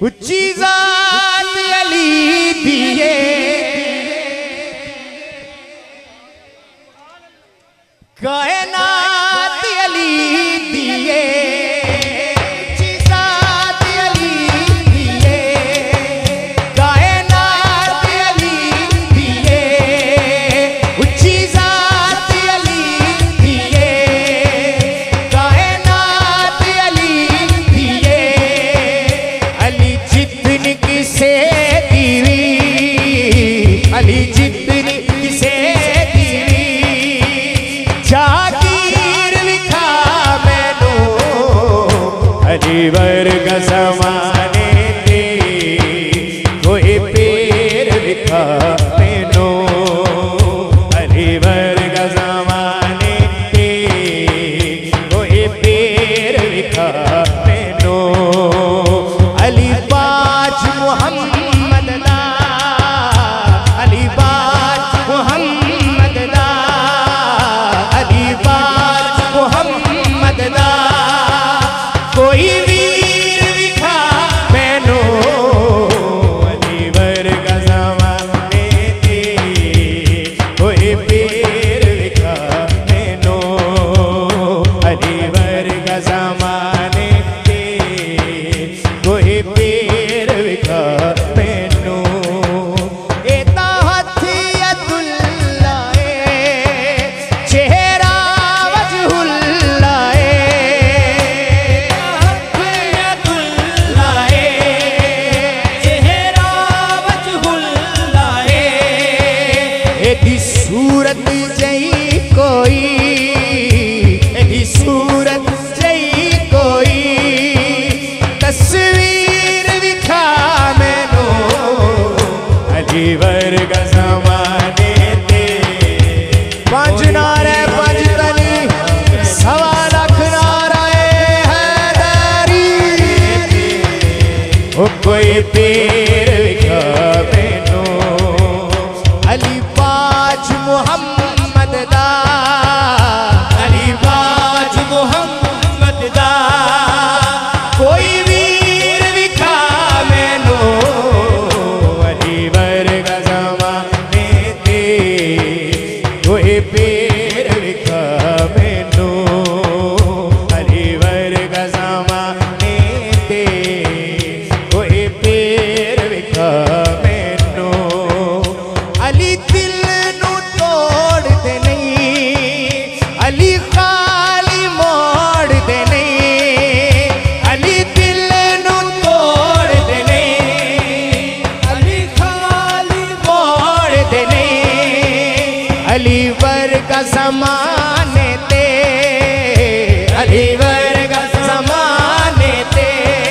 उच्ची जात अली दिए कायनात अली दिए उच्ची जात अली दिए कायनात अली दिए उच्ची जात अली दिए कायनात अली दिए अली जितनी किसे दीवी अली जितनी किसे दीवी जागीर लिखा मैनू अली वर्ग ज़माने ते कोई पेर लिखा मैनू अली वर्ग ज़माने ते कोई पेर लिखा मैनू अली बाज मुहम्मद दा अली बाज मुहम्मद दा अली बाज मुहम्मद दा कोई वीर विखा मैनू अली वर्ग ज़माने ते कोई पीर विखा मैनू अली वर्ग ज़माने ते कोई पीर विखा मैनू एता हथी अब्दुल्ला चेहरा वजहुल्ला अब्दुल्ला चेहरा वजहुल्ला एदी सूरत जई कोई एदी सूरत जई कोई तस्वीर विखा मैनू अली वर्ग ज़माने ते पंज नारे पंज तनी सवा लख नारे हैदरी ओ कोई पीर विखा मैनू अली बाज मुहम्मद दा अली बाज मुहम्मद दा कोई वीर विखा मैनू अली वर्ग ज़माने ते कोई पीर विखा मैनू अली वर्ग ज़माने ते कोई पीर विखा मैनू अली दिल नू तोड़ दे नहीं अली खाली मोड़ दे नहीं अली दिल नू तोड़ दे नहीं अली खाली मोड़ दे नहीं अली वर्ग ज़माने ते अली वर्ग ज़माने ते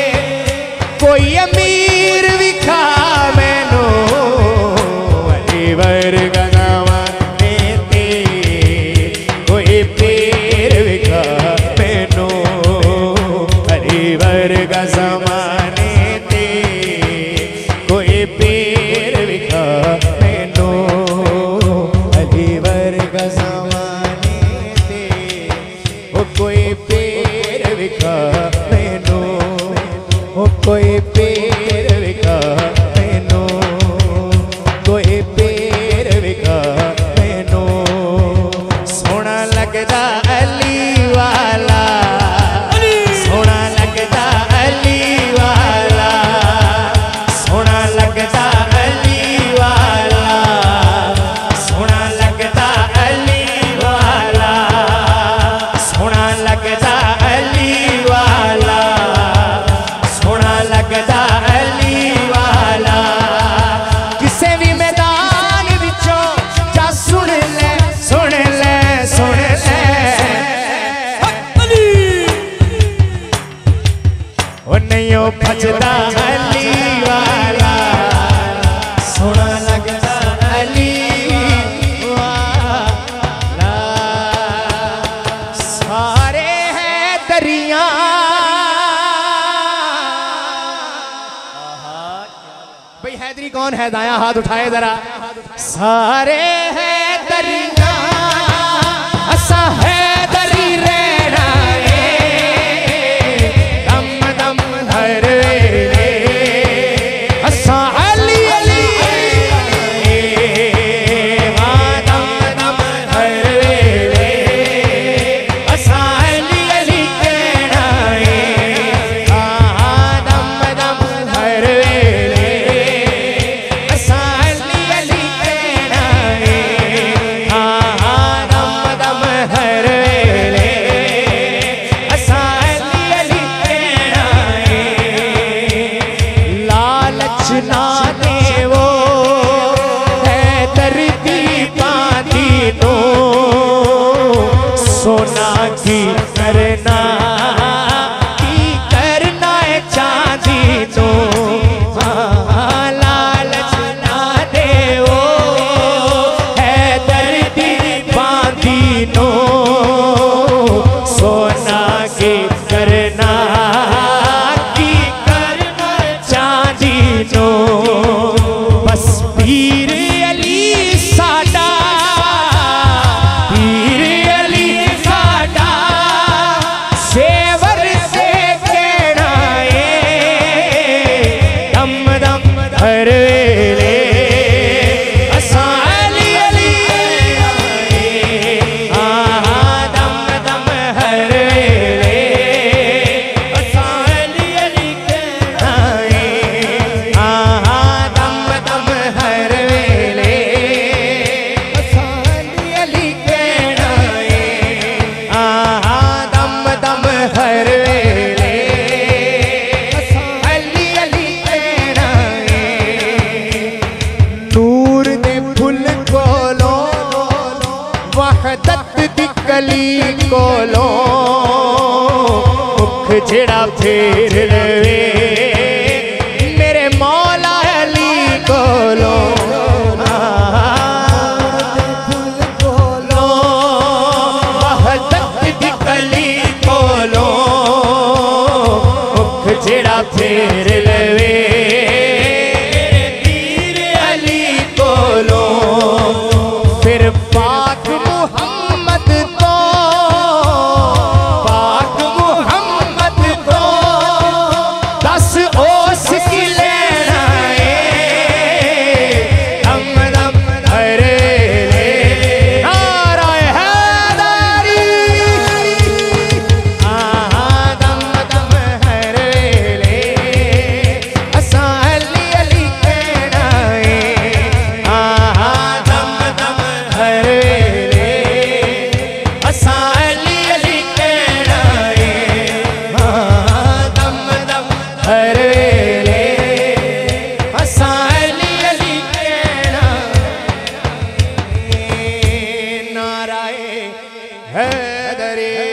कोई अमीर विखा मैनू अली वर्ग ज़माने ते कोई पीर विखा मैनू अली वर्ग ज़माने ते कोई पीर विखा मैनू अली वर्ग ज़माने ते ओ कोई पीर विखा मैनू ओ कोई पीर विखा मैनू कोई पीर विखा मैनू सोना लगदा अली वाला सोना लगदा अली वाला सोना लगदा अली वाला सोना लगदा अली वाला सोना लगदा अली वाला सोना लगदा अली वाला किसे भी मैदान विचों जा सुन ले सुन ले सुन ले ओ नहीं ओ भजदा अली वाला सोना लगदा अली वाला सारे हैं दरिया भाई हैदरी कौन है दाया हाथ उठाए जरा सारे हैं दरिया असा हैदरी रहना दम दम हर वेले हर वेले असा अली अली दम दम हर वेले असा अली अली दम दम हर वेले असा अली अली दम दम हर वेले असा अली अली नूर दे फुल कोलो वहदत दी कली कोलो मुख जेड़ा फेर लवे मेरे मौला अली कोलो वहदत दी कली कोलो मुख जेड़ा फेर लवे फिर पाक मुहम्मद को दस ओस की लेना दम दम हरे नाराए हैदरी दम दम हरे असा अली अली कहना दम दम हरे असा अली अली कहना दम दम हरे असा अली अली कहना नाराए हैदरी।